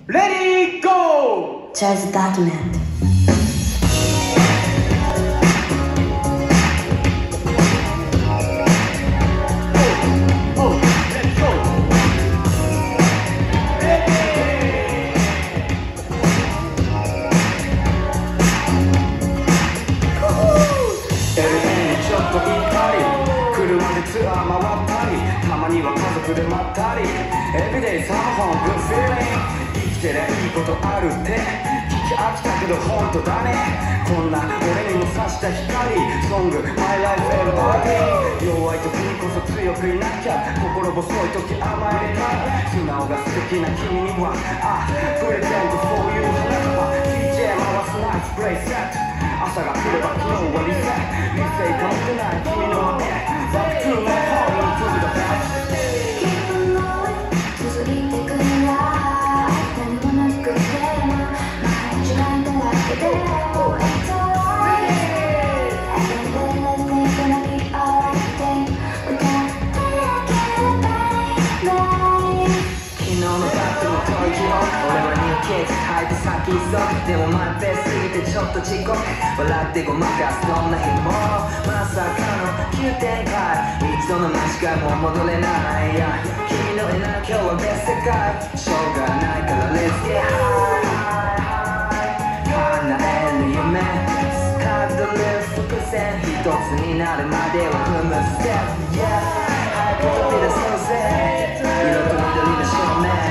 レディーゴー。 Jazz Document。 ちょっと行ったり車でツアー回ったりたまには家族でまったり Everyday somehow good feeling 生きてりゃいいことあるって聞き飽きたけど本当だねこんな俺にも差した光ソング My Life Everybody 弱い時にこそ強くいなきゃ心細い時甘えれない素直が素敵な君にはプレゼント for you 花束 DJ 回すナイスプレイセット朝が来れば昨日はリセ理性かもしれない君の目 Back to my heart into the past 気分の続いてくるら何もなくても毎日泣いただけでも It's alright Everything is gonna be alright 歌ってあげればいい昨日のバッグの吐息を俺は日記書いて先急ぐでもマイペースすぎてちょっと遅刻笑ってごまかすそんな日もまさかの急展開一度の間違いも戻れない君のいない今日は別世界しょうがないから Let's get high 叶える夢スカートル伏線一つになるまでは踏むステップ Yeah 早く飛び出そうぜ色と緑の照明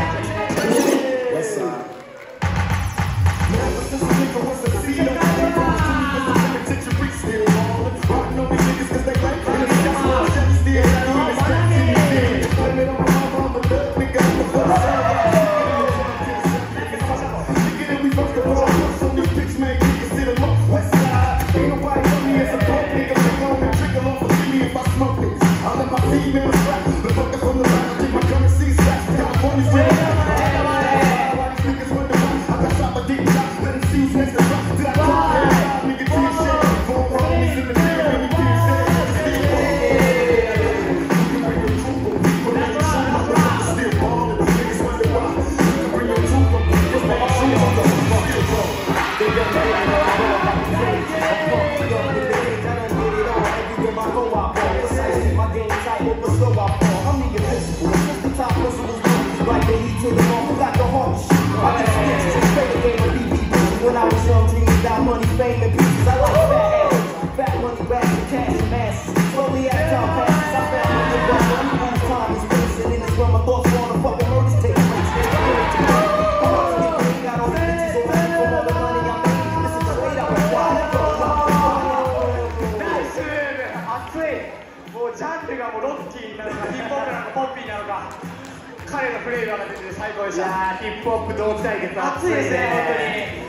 ジャンルがもうロッキーなのかヒップホップなのかポッピーなのか彼のフレーバーが出てて最高でした。いやーヒップホップ同期対決熱いですね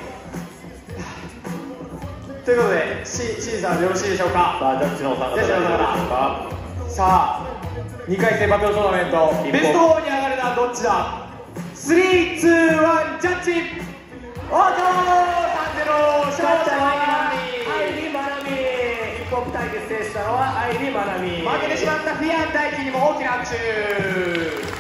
本当にということで C さんよろしいでしょうか。 さあジャッジのお三方さあ2回戦バトルトーナメントベスト4に上がるのはどっちだ。3、2、1ジャッジオート 3-0 勝者は愛理まなみ。ヒップホップ対決制したのは愛理まなみ。負けてしまったフィアン大輝にも大きな拍手。